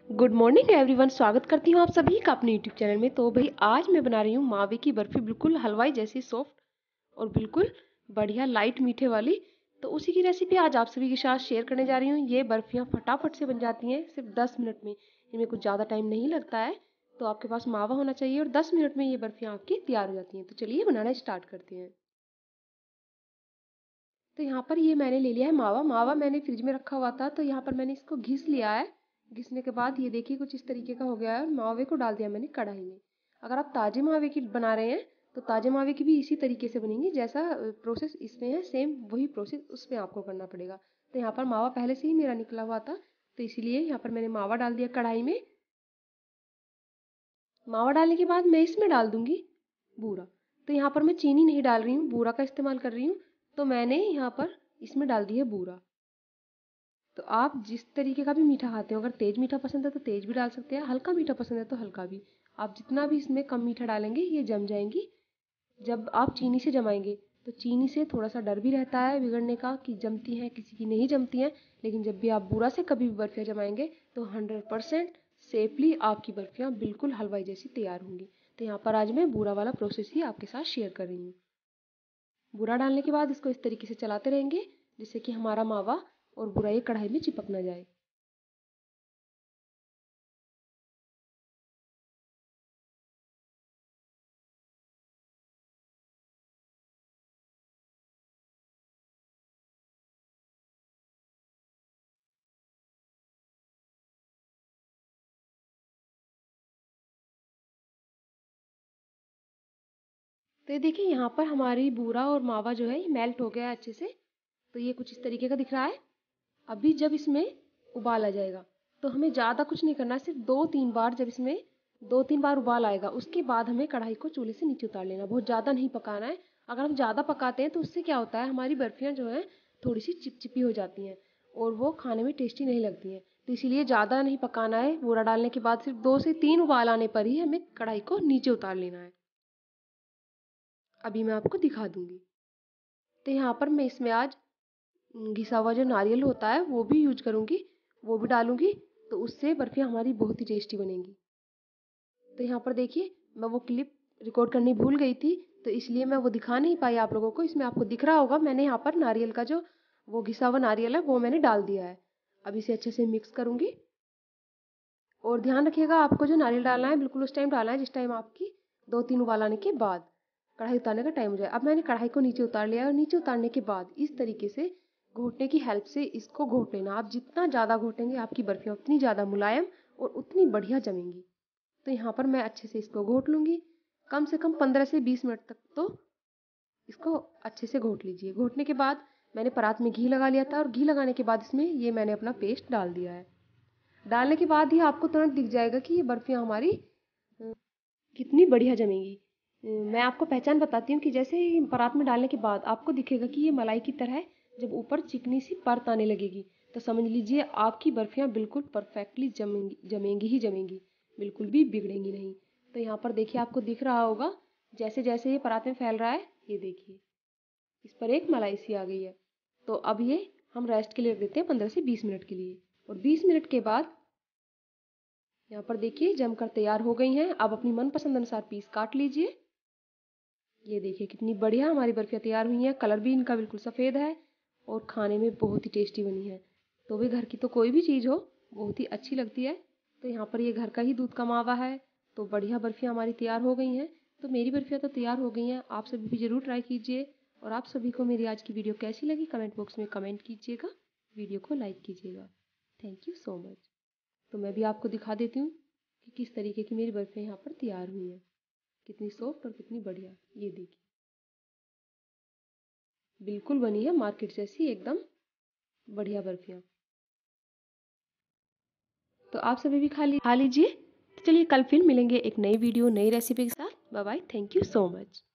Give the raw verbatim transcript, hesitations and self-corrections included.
Good morning everyone, स्वागत करती हूँ आप सभी का अपने यूट्यूब चैनल में। तो भाई आज मैं बना रही हूँ मावे की बर्फ़ी, बिल्कुल हलवाई जैसी सॉफ्ट और बिल्कुल बढ़िया लाइट मीठे वाली। तो उसी की रेसिपी आज आप सभी के साथ शेयर करने जा रही हूँ। ये बर्फ़ियाँ फटाफट से बन जाती हैं, सिर्फ दस मिनट में। इनमें कुछ ज़्यादा टाइम नहीं लगता है, तो आपके पास मावा होना चाहिए और दस मिनट में ये बर्फ़ियाँ आपकी तैयार हो जाती हैं। तो चलिए बनाना स्टार्ट करते हैं। तो यहाँ पर ये मैंने ले लिया है मावा। मावा मैंने फ्रिज में रखा हुआ था, तो यहाँ पर मैंने इसको घिस लिया है। घिसने के बाद ये देखिए कुछ इस तरीके का हो गया है और मावे को डाल दिया मैंने कढ़ाई में। अगर आप ताजे मावे की बना रहे हैं तो ताजे मावे की भी इसी तरीके से बनेंगी, जैसा प्रोसेस इसमें है सेम वही प्रोसेस उसमें आपको करना पड़ेगा। तो यहाँ पर मावा पहले से ही मेरा निकला हुआ था, तो इसीलिए यहाँ पर मैंने मावा डाल दिया कढ़ाई में। मावा डालने के बाद मैं इसमें डाल दूंगी बूरा। तो यहाँ पर मैं चीनी नहीं डाल रही हूँ, बूरा का इस्तेमाल कर रही हूँ। तो मैंने यहाँ पर इसमें डाल दिया बूरा। तो आप जिस तरीके का भी मीठा खाते हो, अगर तेज मीठा पसंद है तो तेज भी डाल सकते हैं, हल्का मीठा पसंद है तो हल्का भी। आप जितना भी इसमें कम मीठा डालेंगे ये जम जाएंगी। जब आप चीनी से जमाएंगे तो चीनी से थोड़ा सा डर भी रहता है बिगड़ने का कि जमती हैं, किसी की नहीं जमती हैं। लेकिन जब भी आप बूरा से कभी भी बर्फियाँ जमाएंगे तो हंड्रेड परसेंट सेफली आपकी बर्फियाँ बिल्कुल हलवाई जैसी तैयार होंगी। तो यहाँ पर आज मैं बूरा वाला प्रोसेस ही आपके साथ शेयर कर रही हूँ। बूरा डालने के बाद इसको इस तरीके से चलाते रहेंगे जिससे कि हमारा मावा और बूरा ये कढ़ाई में चिपक ना जाए। तो ये देखिए यहाँ पर हमारी बूरा और मावा जो है ये मेल्ट हो गया है अच्छे से। तो ये कुछ इस तरीके का दिख रहा है। अभी जब इसमें उबाल आ जाएगा तो हमें ज़्यादा कुछ नहीं करना है, सिर्फ दो तीन बार जब इसमें दो तीन बार उबाल आएगा उसके बाद हमें कढ़ाई को चूल्हे से नीचे उतार लेना। बहुत ज़्यादा नहीं पकाना है। अगर हम ज़्यादा पकाते हैं तो उससे क्या होता है, हमारी बर्फियाँ जो हैं थोड़ी सी चिपचिपी हो जाती हैं और वो खाने में टेस्टी नहीं लगती हैं। तो इसीलिए ज़्यादा नहीं पकाना है। बूरा डालने के बाद सिर्फ दो से तीन उबाल आने पर ही हमें कढ़ाई को नीचे उतार लेना है। अभी मैं आपको दिखा दूंगी। तो यहाँ पर मैं इसमें आज घिसा हुआ जो नारियल होता है वो भी यूज करूँगी, वो भी डालूंगी। तो उससे बर्फियाँ हमारी बहुत ही टेस्टी बनेंगी। तो यहाँ पर देखिए मैं वो क्लिप रिकॉर्ड करनी भूल गई थी, तो इसलिए मैं वो दिखा नहीं पाई आप लोगों को। इसमें आपको दिख रहा होगा मैंने यहाँ पर नारियल का जो वो घिसा हुआ नारियल है वो मैंने डाल दिया है। अब इसे अच्छे से मिक्स करूँगी। और ध्यान रखिएगा आपको जो नारियल डालना है बिल्कुल उस टाइम डालना है जिस टाइम आपकी दो तीन उबाल आने के बाद कढ़ाई उतारने का टाइम हो जाए। अब मैंने कढ़ाई को नीचे उतार लिया है और नीचे उतारने के बाद इस तरीके से घोटने की हेल्प से इसको घोट लेना। आप जितना ज़्यादा घोटेंगे आपकी बर्फियाँ उतनी ज़्यादा मुलायम और उतनी बढ़िया जमेंगी। तो यहाँ पर मैं अच्छे से इसको घोट लूँगी। कम से कम पंद्रह से बीस मिनट तक तो इसको अच्छे से घोट लीजिए। घोटने के बाद मैंने परात में घी लगा लिया था और घी लगाने के बाद इसमें ये मैंने अपना पेस्ट डाल दिया है। डालने के बाद ही आपको तुरंत दिख जाएगा कि ये बर्फियाँ हमारी कितनी बढ़िया जमेंगी। मैं आपको पहचान बताती हूँ कि जैसे ही परात में डालने के बाद आपको दिखेगा कि ये मलाई की तरह है। जब ऊपर चिकनी सी परत आने लगेगी तो समझ लीजिए आपकी बर्फियाँ बिल्कुल परफेक्टली जमेंगी जमेंगी ही जमेंगी, बिल्कुल भी बिगड़ेंगी नहीं। तो यहाँ पर देखिए आपको दिख रहा होगा जैसे जैसे ये परात में फैल रहा है, ये देखिए इस पर एक मलाई सी आ गई है। तो अब ये हम रेस्ट के लिए रख देते हैं पंद्रह से बीस मिनट के लिए। और बीस मिनट के बाद यहाँ पर देखिए जमकर तैयार हो गई हैं। अब अपनी मनपसंद अनुसार पीस काट लीजिए। ये देखिए कितनी बढ़िया हमारी बर्फियाँ तैयार हुई हैं। कलर भी इनका बिल्कुल सफ़ेद है और खाने में बहुत ही टेस्टी बनी है। तो भी घर की तो कोई भी चीज़ हो बहुत ही अच्छी लगती है। तो यहाँ पर ये घर का ही दूध का मावा है, तो बढ़िया बर्फियाँ हमारी तैयार हो गई हैं। तो मेरी बर्फियाँ तो तैयार हो गई हैं, आप सभी भी ज़रूर ट्राई कीजिए। और आप सभी को मेरी आज की वीडियो कैसी लगी कमेंट बॉक्स में कमेंट कीजिएगा, वीडियो को लाइक कीजिएगा। Thank you so much. तो मैं भी आपको दिखा देती हूँ कि किस तरीके की मेरी बर्फियाँ यहाँ पर तैयार हुई हैं, कितनी सॉफ्ट और कितनी बढ़िया। ये देखिए बिल्कुल बनी है मार्केट जैसी एकदम बढ़िया बर्फियाँ। तो आप सभी भी खा ली खा लीजिए। तो चलिए कल फिर मिलेंगे एक नई वीडियो नई रेसिपी के साथ। Bye bye, thank you so much.